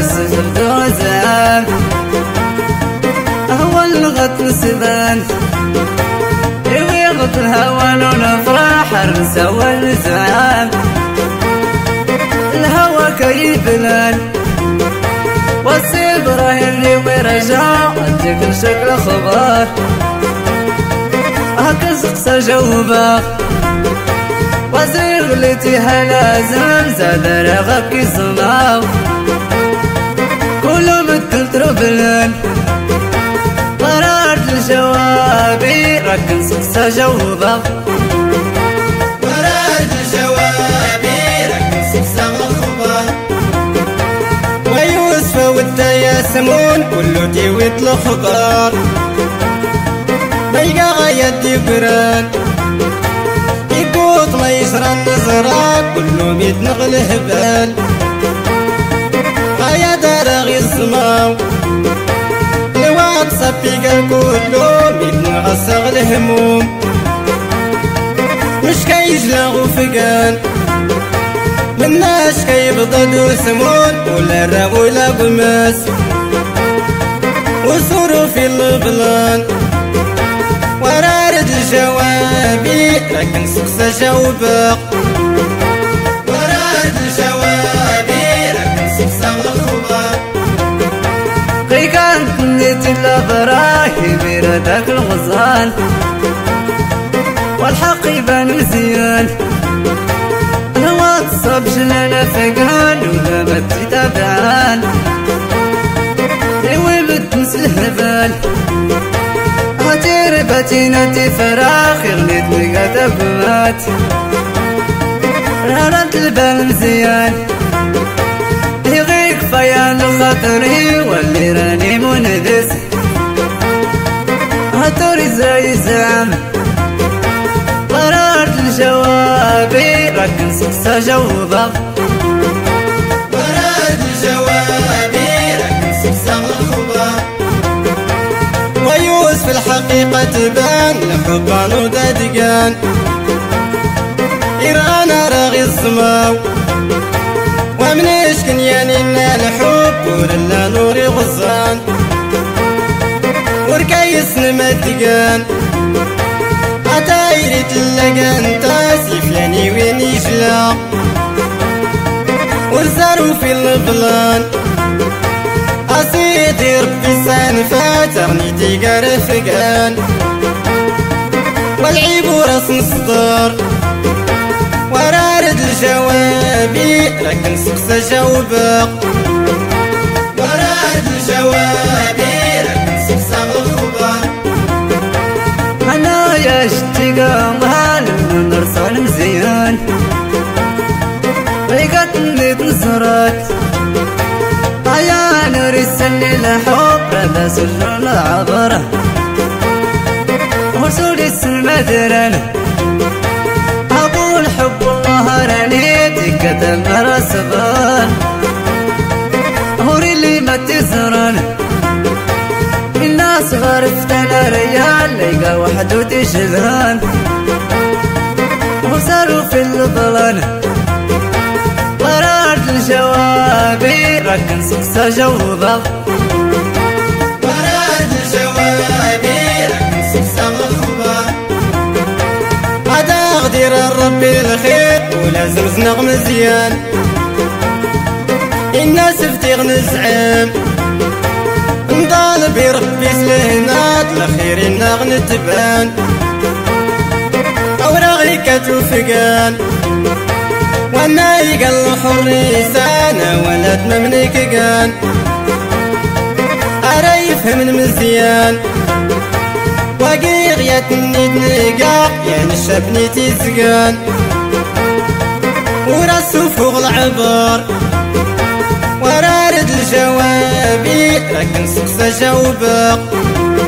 السجل دوزان هو اللغة نسبان يغط الهوى ونفرح الرسا والزعام الهوى كيف لان والسبرة اللي ورجع اديك الشكل خبار هكذا قصة جوبة وزير غلتي هلازم زاد رغبك الصناو كله مثل تربلن قررت الجوابي ركن قصة جوبة قررت الجوابي ركن قصة خبار ويوسف والتياسمون كله تيوت الخبار بيقى غاية يقران يقوط ما يسرى النظرة كله يتنغل هبال غاية دارغي السماو لواد صفيق كله يتنغصغ الهموم مش كيجلغوا فقان مناش كيبضدوا سمون ولا الراب ولا قماس وصوروا في البلان ورارد الجوابي لكن سقسى جاوبق ورارد الجوابي لكن سقسى الخبر قي كانت نيت الابراهيم بردك الغزال والحق يبان مزيان الهوى تصب جلالة فقان ولا بدي تابعان ايوي بتنس الهبال باتينتي فراخ غنيت ملقات أبوات رارت البال مزيان يغيك فيان خاطري واللي راني مندس هاتوري زي زعم قررت الجوابي ركن سقسى جوبة قررت الجوابي ركن سقسى الخبر ويوسف الحقيقة تبان لحبان ودادقان إيرانا راغي السماو ومنيش كنيانينا الحب ورلا نوري غزان وركيس نمدقان عتايري تلقان تاسي فلاني وين يجلا ورزارو في البلان أصيدي ربي سانفات أغنيتي قرفقان والعيب وراس الصدار ورارد الجوابي لكن سقسى جاوبق ورارد الجوابي لكن سقسى الخبر أنا يا اشتقام هالنرسل مزيان ريقتني تنصرات عيان رسلني الحب ربا سجر العبرة ورسول السمدرن أقول حب الله رانيتي كتب رسبان هوري اللي ما تزرن الناس غرفت انا ريال لقى وحده تشبهان وصاروا في الظلان قررت الجوابي ركن سقسى جوبة قررت الجوابي ركن سقسى الخبر عدا غدير ربي الخير ولازم زنغ مزيان الناس فتيغ نزعم نطالب ربي سلهنات الخير النغ نتبان أوراغي كتوفقان وانا يقل حريسانا ولد ممنيك قان أريف من مزيان وقيغ يتني تنقاق يعني الشبني تزقان وراسو فوق العبار ورارد الجوابي لكن سقسى جاوبق